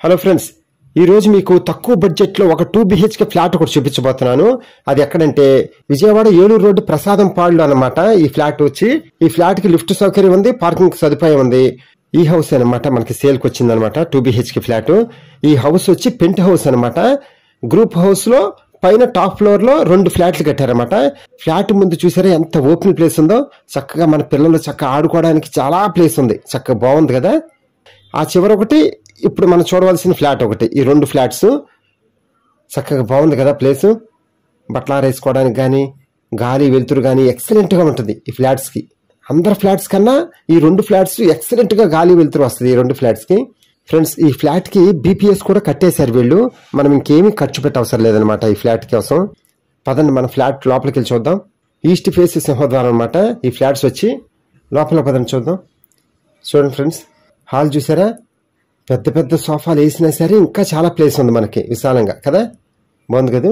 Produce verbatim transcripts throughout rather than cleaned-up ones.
Hello friends, ఈ రోజు మీకు తక్కువ బడ్జెట్ లో ఒక టూ బిహెచ్కే ఫ్లాట్ ఒకటి చూపించబోతున్నాను. అది ఎక్కడంటే విజయవాడ ఏలూరు రోడ్డు ప్రసాదం పాళ్ళు అన్నమాట. ఈ ఫ్లాట్ వచ్చి ఈ ఫ్లాట్ కి లిఫ్ట్ సౌకర్యం ఉంది, పార్కింగ్ సదుపాయం ఉంది. ఈ హౌస్ అనమాట మనకి సేల్ కి వచ్చింది అనమాట. Two BHK flat. ఈ హౌస్ వచ్చి పెంట్ హౌస్ అనమాట. గ్రూప్ హౌస్ లో పైన టాప్ ఫ్లోర్ లో రెండు ఫ్లాట్లు కట్టారనమాట. ఫ్లాట్ ముందు చూసారా ఎంత ఓపెన్ ప్లేస్ ఉందో. చక్కగా మన పిల్లలు చక్కగా ఆడుకోవడానికి చాలా ప్లేస్ ఉంది. చక్కగా బాగుంది కదా. ఆ చివర ఒకటి ఇప్పుడు మనం చూడవలసిన ఫ్లాట్ ఒకటి. ఈ రెండు ఫ్లాట్స్ చక్కగా బాగుంది కదా ప్లేసు. బట్టలు ఆరేసుకోవడానికి కానీ గాలి వెలుతురు కానీ ఎక్సలెంట్గా ఉంటుంది ఈ ఫ్లాట్స్కి. అందరు ఫ్లాట్స్ కన్నా ఈ రెండు ఫ్లాట్స్ ఎక్సలెంట్గా గాలి వెలుతురు వస్తుంది ఈ రెండు ఫ్లాట్స్కి. ఫ్రెండ్స్, ఈ ఫ్లాట్కి బీపీఎస్ కూడా కట్టేశారు వీళ్ళు. మనం ఇంకేమీ ఖర్చు పెట్ట అవసరం లేదనమాట ఈ ఫ్లాట్ కోసం. పదండి మన ఫ్లాట్ లోపలికి వెళ్ళి చూద్దాం. ఈస్ట్ ఫేస్ సింహద్వారం అనమాట ఈ ఫ్లాట్స్ వచ్చి. లోపల పదండి చూద్దాం. చూడండి ఫ్రెండ్స్, హాల్ చూసారా, పెద్ద పెద్ద సోఫాలు వేసినా సరే ఇంకా చాలా ప్లేస్ ఉంది మనకి విశాలంగా కదా. బాగుంది కదా.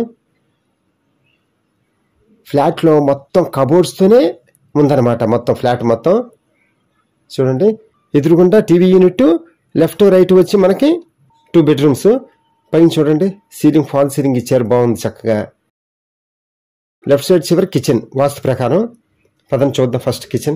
ఫ్లాట్లో మొత్తం కబోర్డ్స్తోనే ఉందన్నమాట మొత్తం ఫ్లాట్ మొత్తం. చూడండి, ఎదురుగుండా టీవీ యూనిట్, లెఫ్ట్ రైట్ వచ్చి మనకి టూ బెడ్రూమ్స్. పైన చూడండి సీలింగ్ ఫాల్ సీలింగ్ ఇచ్చారు, బాగుంది చక్కగా. లెఫ్ట్ సైడ్ చివరి కిచెన్ వాస్తు ప్రకారం. పదండి చూద్దాం ఫస్ట్ కిచెన్.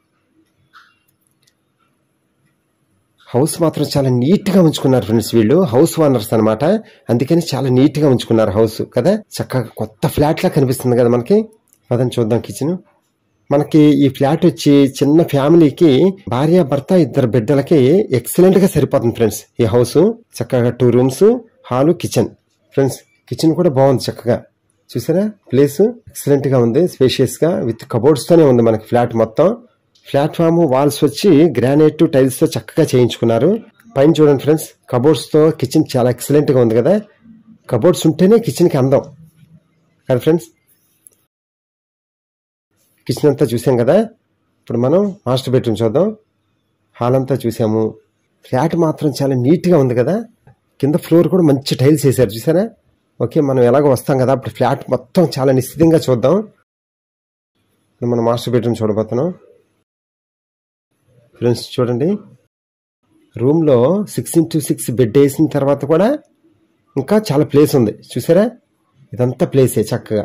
హౌస్ మాత్రం చాలా నీట్గా ఉంచుకున్నారు ఫ్రెండ్స్. వీళ్ళు హౌస్ ఓనర్స్ అనమాట, అందుకని చాలా నీట్గా ఉంచుకున్నారు హౌస్ కదా. చక్కగా కొత్త ఫ్లాట్ లా కనిపిస్తుంది కదా మనకి. పదని చూద్దాం కిచెన్. మనకి ఈ ఫ్లాట్ వచ్చి చిన్న ఫ్యామిలీకి భార్య భర్త ఇద్దరు బిడ్డలకి ఎక్సలెంట్ గా సరిపోతుంది ఫ్రెండ్స్ ఈ హౌస్. చక్కగా two rooms, hall, kitchen. Friends, kitchen కూడా బాగుంది చక్కగా. చూసారా ప్లేస్ ఎక్సలెంట్ గా ఉంది, స్పేషియస్ గా విత్ కబోర్డ్స్ తోనే ఉంది మనకి ఫ్లాట్ మొత్తం. ప్లాట్ఫామ్ వాల్స్ వచ్చి గ్రానైట్ టైల్స్ తో చక్కగా చేయించుకున్నారు. పైన చూడండి ఫ్రెండ్స్, కబోర్డ్స్ తో కిచెన్ చాలా ఎక్సలెంట్ గా ఉంది కదా. కబోర్డ్స్ ఉంటేనే కిచెన్ కి అందం కదా ఫ్రెండ్స్. కిచెన్ అంతా చూసాం కదా. ఇప్పుడు మనం మాస్టర్ బెడ్రూమ్ చూద్దాం. హాల్ అంతా చూసాము. ఫ్లాట్ మాత్రం చాలా నీట్ గా ఉంది కదా. కింద ఫ్లోర్ కూడా మంచి టైల్స్ వేసారు చూసారా. ఓకే, మనం ఎలాగో వస్తాం కదా, అప్పుడు ఫ్లాట్ మొత్తం చాలా నిశ్చితంగా చూద్దాం. ఇప్పుడు మనం మాస్టర్ బెడ్రూమ్ చూడబోతున్నాం ఫ్రెండ్స్. చూడండి, రూమ్లో సిక్స్ ఇంటూ సిక్స్ బెడ్ వేసిన తర్వాత కూడా ఇంకా చాలా ప్లేస్ ఉంది చూసారా. ఇదంతా ప్లేసే చక్కగా.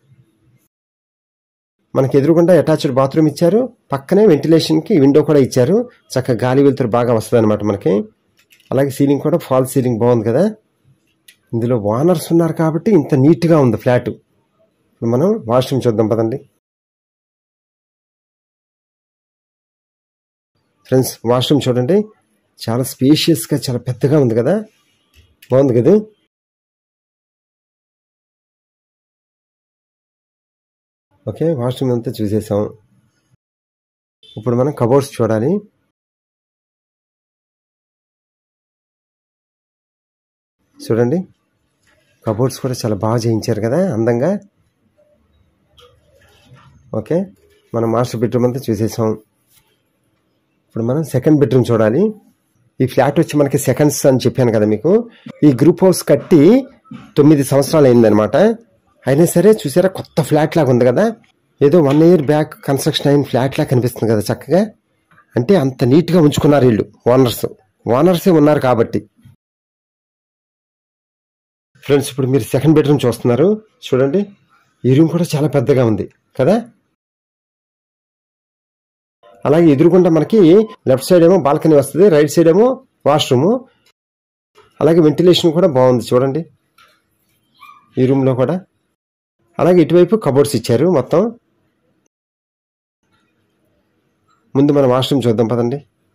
మనకి ఎదురుగుండా అటాచ్డ్ బాత్రూమ్ ఇచ్చారు, పక్కనే వెంటిలేషన్కి విండో కూడా ఇచ్చారు. చక్కగా గాలి వెలుతురు బాగా వస్తుంది అనమాట మనకి. అలాగే సీలింగ్ కూడా ఫాల్ సీలింగ్ బాగుంది కదా. ఇందులో ఓనర్స్ ఉన్నారు కాబట్టి ఇంత నీట్గా ఉంది ఫ్లాట్. మనం వాష్రూమ్ చూద్దాం పదండి ఫ్రెండ్స్. వాష్రూమ్ చూడండి, చాలా స్పేషియస్గా చాలా పెద్దగా ఉంది కదా. బాగుంది కదా. ఓకే, వాష్రూమ్ అంతా చూసేసాం. ఇప్పుడు మనం కబోర్డ్స్ చూడాలి. చూడండి, కబోర్డ్స్ కూడా చాలా బాగా చేయించారు కదా అందంగా. ఓకే, మనం మాస్టర్ బెడ్రూమ్ అంతా చూసేసాం. ఇప్పుడు మనం సెకండ్ బెడ్రూమ్ చూడాలి. ఈ ఫ్లాట్ వచ్చి మనకి సెకండ్స్ అని చెప్పాను కదా మీకు. ఈ గ్రూప్ హౌస్ కట్టి తొమ్మిది సంవత్సరాలు అయిందనమాట. అయినా సరే చూసారా కొత్త ఫ్లాట్ లాగా ఉంది కదా. ఏదో వన్ ఇయర్ బ్యాక్ కన్స్ట్రక్షన్ అయిన ఫ్లాట్ లాగా కనిపిస్తుంది కదా చక్కగా. అంటే అంత నీట్గా ఉంచుకున్నారు వీళ్ళు ఓనర్స్. ఓనర్సే ఉన్నారు కాబట్టి. ఫ్రెండ్స్, ఇప్పుడు మీరు సెకండ్ బెడ్రూమ్ చూస్తున్నారు. చూడండి, ఈ రూమ్ కూడా చాలా పెద్దగా ఉంది కదా. అలాగే ఎదురుగుండా మనకి లెఫ్ట్ సైడ్ ఏమో బాల్కనీ వస్తుంది, రైట్ సైడ్ ఏమో వాష్రూమ్. అలాగే వెంటిలేషన్ కూడా బాగుంది చూడండి ఈ రూమ్లో కూడా. అలాగే ఇటువైపు కబోర్డ్స్ ఇచ్చారు మొత్తం. ముందు మనం వాష్రూమ్ చూద్దాం పదండి.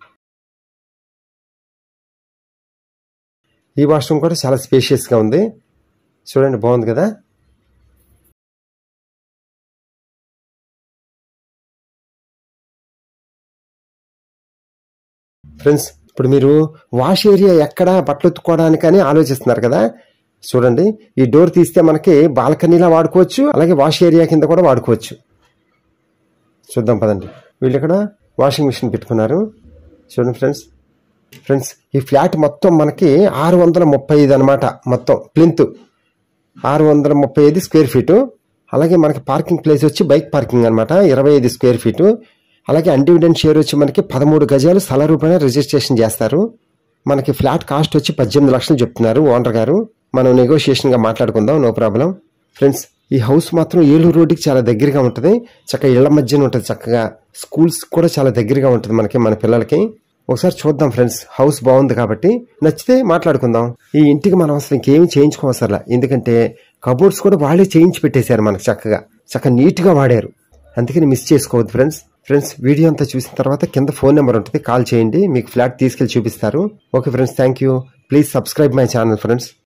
ఈ వాష్రూమ్ కూడా చాలా స్పేషియస్గా ఉంది చూడండి, బాగుంది కదా. ఫ్రెండ్స్, ఇప్పుడు మీరు వాష్ ఏరియా ఎక్కడ బట్టలు ఉత్తుకోవడానికని ఆలోచిస్తున్నారు కదా. చూడండి, ఈ డోర్ తీస్తే మనకి బాల్కనీలా వాడుకోవచ్చు, అలాగే వాష్ ఏరియా కింద కూడా వాడుకోవచ్చు. చూద్దాం పదండి. వీళ్ళు ఇక్కడ వాషింగ్ మిషన్ పెట్టుకున్నారు చూడండి ఫ్రెండ్స్. ఫ్రెండ్స్, ఈ ఫ్లాట్ మొత్తం మనకి ఆరు వందల ముప్పై ఐదు అనమాట. మొత్తం ప్లింత్ ఆరు వందల ముప్పై ఐదు స్క్వేర్ ఫీటు. అలాగే మనకి పార్కింగ్ ప్లేస్ వచ్చి బైక్ పార్కింగ్ అనమాట, ఇరవై ఐదు స్క్వేర్ ఫీటు. అలాగే అన్డివిడెంట్ షేర్ వచ్చి మనకి పదమూడు గజాలు స్థల రూపాయలు రిజిస్ట్రేషన్ చేస్తారు. మనకి ఫ్లాట్ కాస్ట్ వచ్చి పద్దెనిమిది లక్షలు చెప్తున్నారు ఓనర్ గారు. మనం నెగోషియేషన్ గా మాట్లాడుకుందాం, నో ప్రాబ్లం. ఫ్రెండ్స్, ఈ హౌస్ మాత్రం ఏలూరు రోడ్డుకి చాలా దగ్గరగా ఉంటుంది. చక్కగా ఇళ్ల మధ్యన ఉంటుంది. చక్కగా స్కూల్స్ కూడా చాలా దగ్గరగా ఉంటుంది మనకి, మన పిల్లలకి. ఒకసారి చూద్దాం ఫ్రెండ్స్, హౌస్ బాగుంది కాబట్టి నచ్చితే మాట్లాడుకుందాం. ఈ ఇంటికి మనం అసలు ఇంకేమి చేయించుకోవసరలా, ఎందుకంటే కబోర్డ్స్ కూడా వాళ్ళే చేయించి పెట్టేశారు మనకు. చక్కగా చక్కగా నీట్ గా వాడారు. అందుకని మిస్ చేసుకోవద్దు ఫ్రెండ్స్. ఫ్రెండ్స్, వీడియో అంతా చూసిన తర్వాత కింద ఫోన్ నెంబర్ ఉంటుంది, కాల్ చేయండి, మీకు ఫ్లాట్ తీసుకెళ్లి చూపిస్తారు. Okay friends, thank you. Please subscribe my channel friends.